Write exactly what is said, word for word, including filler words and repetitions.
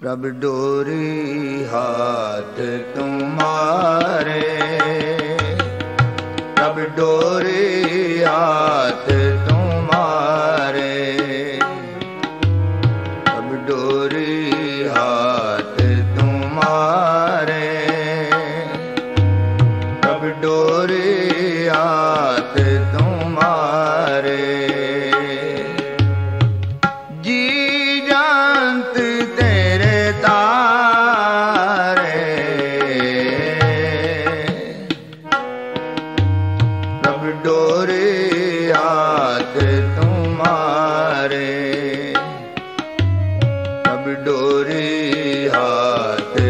प्रभ डोरी हाथ तुम्हारे, प्रभ डोरी हाथ तुम्हारे, प्रभ डोरी हाथ तुम्हारे, प्रभ डोरी हाथ तुम्हारे। डोरी हाथ तुम्हारे, प्रभ डोरी हाथ